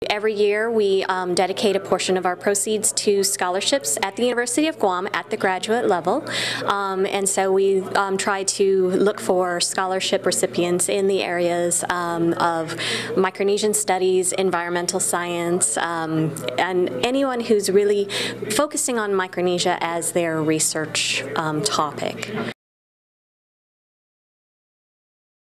Every year we dedicate a portion of our proceeds to scholarships at the University of Guam at the graduate level, and so we try to look for scholarship recipients in the areas of Micronesian studies, environmental science, and anyone who's really focusing on Micronesia as their research topic.